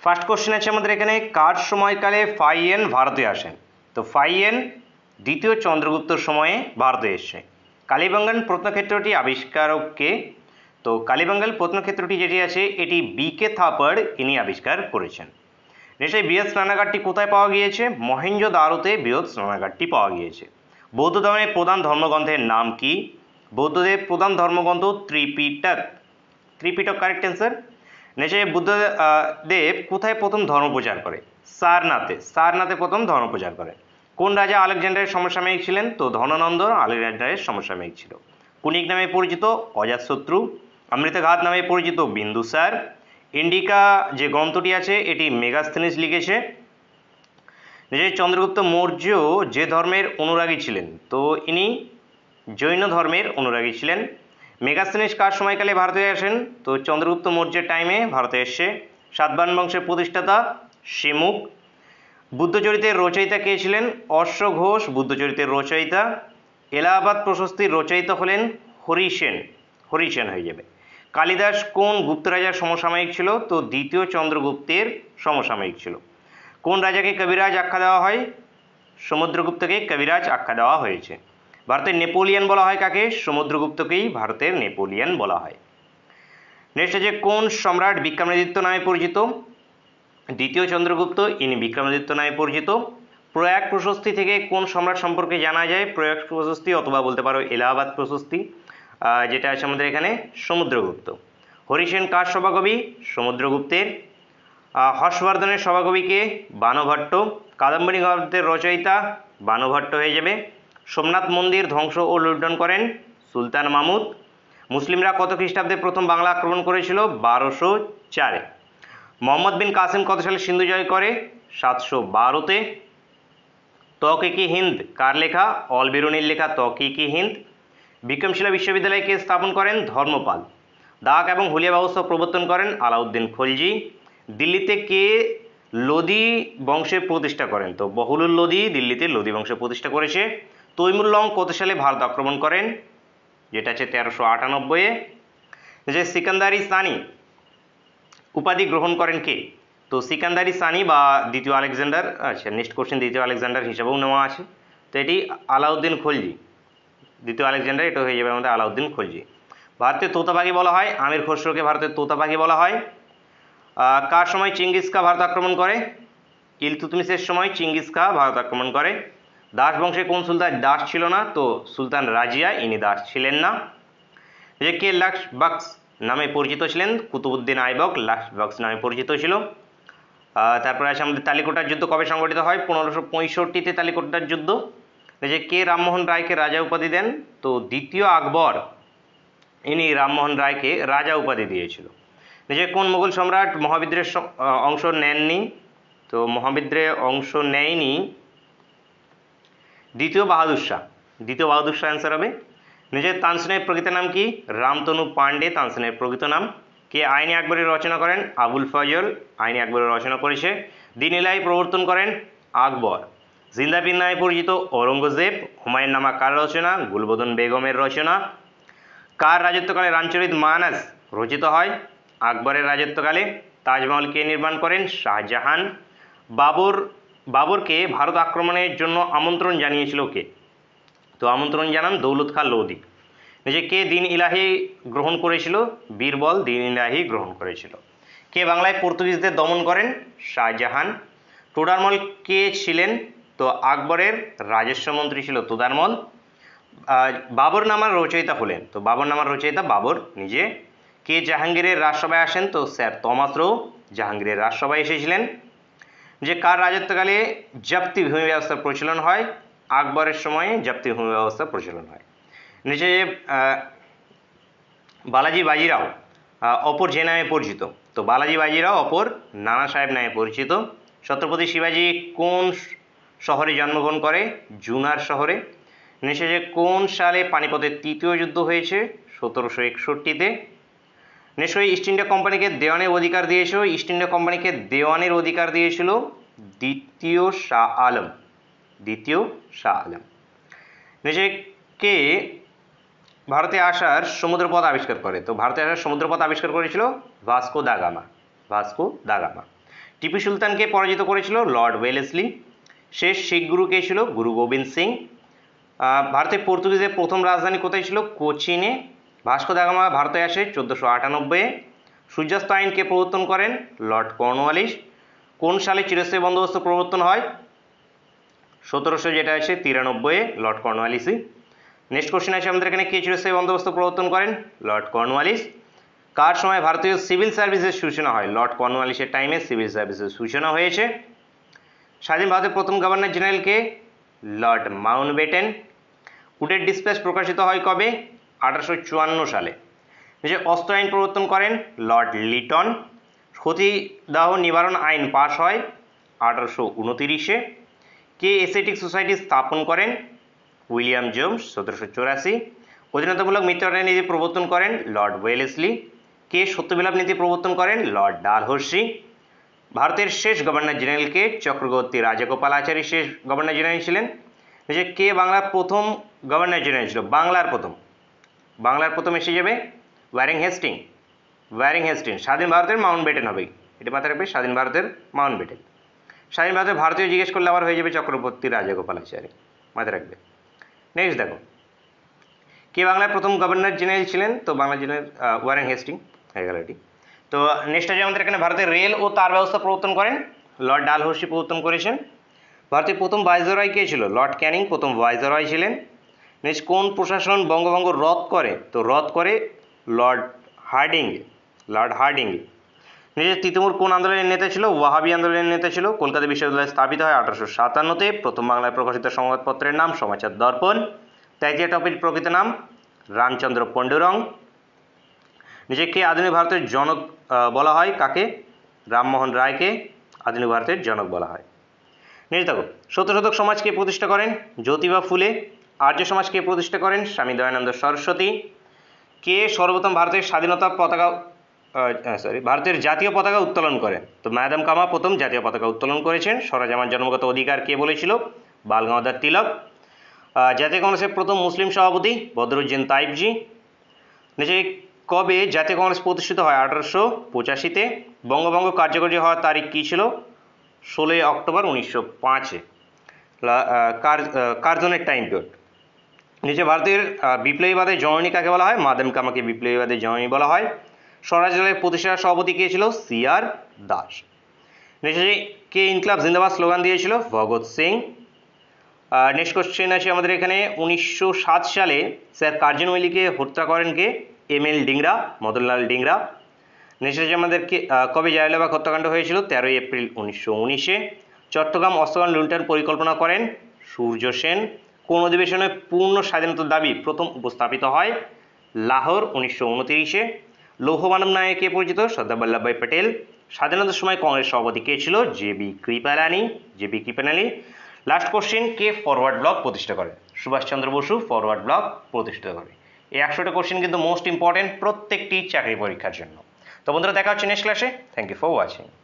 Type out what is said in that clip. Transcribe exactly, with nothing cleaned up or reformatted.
First question আছে আমাদের এখানে, কার সময়কালে ফাইয়েন ভারতে আসেন? তো ফাইয়েন দ্বিতীয় চন্দ্রগুপ্তর সময়ে ভারতে এসছে। কালীবাঙ্গান প্রত্নক্ষেত্রটি আবিষ্কারককে? তো কালীবাঙ্গাল প্রত্নক্ষেত্রটি যেটি আছে এটি বি কে থাপার ইনি আবিষ্কার করেছেন। নিশ্চয়ই বৃহৎ স্নানাগারটি কোথায় পাওয়া গিয়েছে? মহেঞ্জোদারোতে বৃহৎ স্নানাগারটি পাওয়া গিয়েছে। বৌদ্ধ ধর্মের প্রধান ধর্মগ্রন্থের নাম কি? বৌদ্ধদের প্রধান ধর্মগ্রন্থ ত্রিপিটক। Tripitaka correct answer. নিশ্চয়ই বুদ্ধ দেব কোথায় প্রথম ধর্ম প্রচার করে? সারনাথে। সারনাথে প্রথম ধর্ম প্রচার করে। কোন রাজা আলেকজান্ডারের সমসাময়িক ছিলেন? তো ধননন্দ আলেকজান্ডারের সমসাময়িক ছিল। কুনিক নামে পরিচিত অজাতশত্রু। অমৃতঘাত নামে পরিচিত বিন্দুসার। ইন্ডিকা যে গ্রন্থটি আছে এটি মেগাস্থেনিস লিখেছে। নিশ্চয়ই চন্দ্রগুপ্ত মৌর্য যে ধর্মের অনুরাগী ছিলেন? তো ইনি জৈন ধর্মের অনুরাগী ছিলেন। মেগাস্থেনিস কার সময়কালে ভারতে আসেন? তো চন্দ্রগুপ্ত মৌর্যের টাইমে ভারতে এসছে। সাতবাহন বংশের প্রতিষ্ঠাতা শিমুক। বুদ্ধচরিতের রচয়িতা কে ছিলেন? অশ্ব ঘোষ বুদ্ধচরিতের রচয়িতা। এলাহাবাদ প্রশস্তির রচয়িতা হলেন হরিসেন। হরিসেন হয়ে যাবে। কালিদাস কোন গুপ্ত রাজার সমসাময়িক ছিল? তো দ্বিতীয় চন্দ্রগুপ্তের সমসাময়িক ছিল। কোন রাজাকে কবিরাজ আখ্যা দেওয়া হয়? সমুদ্রগুপ্তকে কবিরাজ আখ্যা দেওয়া হয়েছে। ভারতের নেপোলিয়ন বলা হয় কাকে? সমুদ্রগুপ্তকেই ভারতের নেপোলিয়ন বলা হয়। নেক্সট আছে, কোন সম্রাট বিক্রমাদিত্য নামে পরিচিত? দ্বিতীয় চন্দ্রগুপ্ত ইনি বিক্রমাদিত্য নামে পরিচিত। প্রয়াগ প্রশস্তি থেকে কোন সম্রাট সম্পর্কে জানা যায়? প্রয়াগ প্রশস্তি অথবা বলতে পারো এলাহাবাদ প্রশস্তি, যেটা আছে আমাদের এখানে সমুদ্রগুপ্ত। হরিসেন কার সভাকবি? সমুদ্রগুপ্তের। হর্ষবর্ধনের সভাকবি কে? বাণভট্ট। কাদম্বরী গ্রন্থের রচয়িতা বাণভট্ট হয়ে যাবে। সোমনাথ মন্দির ধ্বংস ও লুণ্ঠন করেন সুলতান মাহমুদ। মুসলিমরা কত খ্রিস্টাব্দে প্রথম বাংলা আক্রমণ করেছিল? বারোশো চারে। মোহাম্মদ বিন কাসিম কত সালে সিন্ধু জয় করে? সাতশো বারোতে। তহকিকি হিন্দ কার লেখা? অল বিরুনির লেখা তহকিকি হিন্দ। বিক্রমশিলা বিশ্ববিদ্যালয়কে স্থাপন করেন ধর্মপাল। ডাক এবং হুলিয়া ব্যবস্থা প্রবর্তন করেন আলাউদ্দিন খলজি। দিল্লিতে কে লোদি বংশের প্রতিষ্ঠা করেন? তো বহুলুল লোদি দিল্লিতে লোদি বংশের প্রতিষ্ঠা করেছে। তৈমুর লং কত সালে ভারত আক্রমণ করেন? যেটা আছে তেরোশো আটানব্বইয়ে। যে সিকান্দারি সানি উপাধি গ্রহণ করেন কে? তো সিকান্দারি সানি বা দ্বিতীয় আলেকজান্ডার, আচ্ছা নেক্সট কোশ্চেন দ্বিতীয় আলেকজান্ডার হিসাবেও নেওয়া আছে। তো এটি আলাউদ্দিন খলজি। দ্বিতীয় আলেকজান্ডার এটা হয়ে যাবে আমাদের আলাউদ্দিন খলজি। ভারতের তোতাপাখি বলা হয়? আমির খসরোকে ভারতের তোতাপাখি বলা হয়। কার সময় চিঙ্গিস খা ভারত আক্রমণ করে? ইলতুতমিশের সময় চিঙ্গিস খা ভারত আক্রমণ করে। দাস বংশে কোন সুলতান দাস ছিল না? তো সুলতান রাজিয়া ইনি দাস ছিলেন না। যে কে লাক্স বক্স নামে পরিচিত ছিলেন? কুতুবুদ্দিন আইবক লাক্স বক্স নামে পরিচিত ছিল। তারপরে আছে আমাদের তালিকোটার যুদ্ধ কবে সংগঠিত হয়? পনেরোশো পঁয়ষট্টিতে তালিকোটার যুদ্ধ। যে কে রামমোহন রায়কে রাজা উপাধি দেন? তো দ্বিতীয় আকবর ইনি রামমোহন রায়কে রাজা উপাধি দিয়েছিল। যে কোন মুঘল সম্রাট মহাবিদ্রোহের অংশ নেননি? তো মহাবিদ্রোহে অংশ নেয়নি দ্বিতীয় বাহাদুর শাহ। দ্বিতীয় বাহাদুর শাহ অ্যান্সার হবে। নিজের তানসেনের প্রকৃত নাম কি? রামতনু পান্ডে তানসেনের প্রকৃত নাম। কে আইনে আকবরের রচনা করেন? আবুল ফজল আইনে আকবরের রচনা করেছে। দিন ইলাহি প্রবর্তন করেন আকবর। জিন্দাপীর নামে পরিচিত ঔরঙ্গজেব। হুমায়ুন নামা কার রচনা? গুলবদন বেগমের রচনা। কার রাজত্বকালে রামচরিত মানস রচিত হয়? আকবরের রাজত্বকালে। তাজমহল কে নির্মাণ করেন? শাহজাহান। বাবর বাবরকে ভারত আক্রমণের জন্য আমন্ত্রণ জানিয়েছিল কে? তো আমন্ত্রণ জানান দৌলত খাঁ লোদি। যে কে দিন ইলাহি গ্রহণ করেছিল? বীরবল দিন ইলাহি গ্রহণ করেছিল। কে বাংলায় পর্তুগিজদের দমন করেন? শাহজাহান। তোডারমল কে ছিলেন? তো আকবরের রাজস্ব মন্ত্রী ছিল তোডারমল। বাবর নামার রচয়িতা হলেন? তো বাবর নামার রচয়িতা বাবর নিজে। কে জাহাঙ্গীরের রাজসভায় আসেন? তো স্যার টমাস রো জাহাঙ্গীরের রাজসভায় এসেছিলেন। যে কার রাজত্বকালে জপ্তি ভূমি ব্যবস্থার প্রচলন হয়? আকবরের সময়ে জপ্তি ভূমি ব্যবস্থার প্রচলন হয়। নিচে বালাজি বাজিরাও অপর যে নামে পরিচিত? তো বালাজি বাজিরাও অপর নানা সাহেব নামে পরিচিত। ছত্রপতি শিবাজি কোন শহরে জন্মগ্রহণ করে? জুনার শহরে। নিচে যে কোন সালে পানিপথের তৃতীয় যুদ্ধ হয়েছে? সতেরোশো একষট্টিতে। নিশ্চয়ই ইস্ট ইন্ডিয়া কোম্পানিকে দেওয়ানের অধিকার দিয়েছিল? ইস্ট ইন্ডিয়া কোম্পানিকে দেওয়ানের অধিকার দিয়েছিল দ্বিতীয় শাহ আলম। দ্বিতীয় শাহ আলম। নিচে কে ভারতে আসার সমুদ্রপথ আবিষ্কার করে? তো ভারতে আসার সমুদ্রপথ আবিষ্কার করেছিল Vasco da Gama. Vasco da Gama. Tipu সুলতানকে পরাজিত করেছিল লর্ড ওয়েলেসলি। শেষ শিখ গুরু কে ছিল? গুরু গোবিন্দ সিং। ভারতের পর্তুগিজের প্রথম রাজধানী কোথায় ছিল? কোচিনে। ভাস্কো দা গামা ভারতে আসে চোদ্দোশো আটানব্বই। সূর্যাস্ত আইন কে প্রবর্তন করেন? Lord Cornwallis. কোন সালে চিরস্থায়ী বন্দোবস্ত প্রবর্তন হয়? সতেরোশো যেটা আছে তিরানব্বই লর্ড কর্নওয়ালিসই। নেক্সট কোশ্চেন আছে আমাদের এখানে, কে চিরস্থায়ী বন্দোবস্ত প্রবর্তন করেন? Lord Cornwallis. কার সময় ভারতীয় সিভিল সার্ভিসের সূচনা হয়? লর্ড কর্নওয়ালিসের টাইমে সিভিল সার্ভিসের সূচনা হয়েছে। স্বাধীন ভারতের প্রথম গভর্নর জেনারেল কে? Lord Mountbatten. উডের ডিসপ্যাচ প্রকাশিত হয় কবে? আঠারোশো চুয়ান্ন সালে। যে অস্ত্র আইন প্রবর্তন করেন? Lord Lytton. সতীদাহ নিবারণ আইন পাশ হয় আঠারোশো উনতিরিশে। কে এসেটিক সোসাইটি স্থাপন করেন? উইলিয়াম জোন্স সতেরোশো চৌরাশি। অধীনতামূলক মৃত্যুদণ্ডের নীতি প্রবর্তন করেন? Lord Wellesley. কে সত্যবিলাপ নীতি প্রবর্তন করেন? Lord Dalhousie. ভারতের শেষ গভর্নর জেনারেল কে? চক্রবর্তী রাজগোপালাচারী শেষ গভর্নর জেনারেল ছিলেন। যে কে বাংলার প্রথম গভর্নর জেনারেল ছিল? বাংলার প্রথম বাংলার প্রথম এসে যাবে ওয়ারিং হেস্টিং। Wiring Hastings. স্বাধীন ভারতের মাউন্টব্যাটেন হবে, এটা মাথায় রাখবে, স্বাধীন ভারতের মাউন্টব্যাটেন। স্বাধীন ভারতের ভারতীয় জিজ্ঞেস করলে আবার হয়ে যাবে চক্রবর্তী রাজগোপালাচারী, মাথায় রাখবে। নেক্সট দেখো, কে বাংলার প্রথম গভর্নর জেনারেল ছিলেন? তো বাংলা জেনারেল ওয়ারেন হেস্টিং হয়ে গেল এটি। তো নেক্সট আছে আমাদের এখানে, ভারতের রেল ও তার ব্যবস্থা প্রবর্তন করেন? লর্ড ডালহৌসি প্রবর্তন করেছেন। ভারতের প্রথম ভাইসরয় কে ছিল? লর্ড ক্যানিং প্রথম ভাইসরয় ছিলেন। নেক্সট, কোন প্রশাসন বঙ্গভঙ্গ রদ করে? তো রদ করে লর্ড হার্ডিঙ্গে লর্ড হার্ডিঙ্গে। নিজের তিতুমুর কোন আন্দোলনের নেতা ছিল? ওয়াহাবি আন্দোলনের নেতা ছিল। কলকাতা বিশ্ববিদ্যালয় স্থাপিত হয় আঠারোশো সাতান্নতে। প্রথম বাংলায় প্রকাশিত সংবাদপত্রের নাম সমাচার দর্পণ। তাইতিয়া টপির প্রকৃত নাম রামচন্দ্র পণ্ডুরং। নিজেকে আধুনিক ভারতের জনক বলা হয় কাকে? রামমোহন রায়কে আধুনিক ভারতের জনক বলা হয়। নেক্সট দেখো, সত্যশোধক সমাজকে প্রতিষ্ঠা করেন? জ্যোতিবা ফুলে। আর্য সমাজকে প্রতিষ্ঠা করেন? স্বামী দয়ানন্দ সরস্বতী। কে সর্বপ্রথম ভারতের স্বাধীনতা পতাকা সরি ভারতের জাতীয় পতাকা উত্তোলন করেন? তো ম্যাডাম কামা প্রথম জাতীয় পতাকা উত্তোলন করেছেন। স্বরাজ আমার জন্মগত অধিকার কে বলেছিল? বাল গঙ্গাধর তিলক। জাতীয় কংগ্রেসের প্রথম মুসলিম সভাপতি? বদরুদ্দিন তাইবজি। নিচে কবে জাতীয় কংগ্রেস প্রতিষ্ঠিত হয়? আঠারোশো পঁচাশিতে। বঙ্গভঙ্গ কার্যকরী হওয়ার তারিখ কী ছিল? ষোলোই অক্টোবর উনিশশো পাঁচে। কার্জনের টাইম পিরিয়ড। নিচে ভারতের বিপ্লবীবাদের জননী কাকে বলা হয়? মাদাম কামাকে বিপ্লবীবাদের জননী বলা হয়। স্বরাজ দলের প্রতিষ্ঠাতা সভাপতি কে ছিল? C R Das. নিচে কে ইনকলাব জিন্দাবাদ স্লোগান দিয়েছিল? ভগৎ সিং। নেক্সট কোশ্চেন আছে আমাদের এখানে, উনিশশো সাত সালে স্যার কার্জন ওয়ালিকে হত্যা করেন কে? M L Dhingra, Madanlal Dhingra. Next আছে আমাদের কবে জালিয়ানওয়ালাবাগ হত্যাকাণ্ড হয়েছিল? তেরোই এপ্রিল উনিশশো উনিশে। চট্টগ্রাম অস্ত্রগান লুণ্ঠন পরিকল্পনা করেন? সূর্য সেন। কোন অধিবেশনে পূর্ণ স্বাধীনতার দাবি প্রথম উপস্থাপিত হয়? লাহোর উনিশশো উনতিরিশে। লৌহ মানব নামে কে পরিচিত? সর্দার বল্লভভাই প্যাটেল। স্বাধীনতার সময় কংগ্রেস সভাপতি কে ছিল? J B Kripalani J B Kripalani. Last question, কে ফরওয়ার্ড ব্লক প্রতিষ্ঠা করে? সুভাষচন্দ্র বসু ফরওয়ার্ড ব্লক প্রতিষ্ঠা করে। এই একশোটা কোশ্চেন কিন্তু মোস্ট ইম্পর্টেন্ট প্রত্যেকটি চাকরি পরীক্ষার জন্য। তো বন্ধুরা, দেখা হচ্ছে নেক্সট ক্লাসে। Thank you for watching.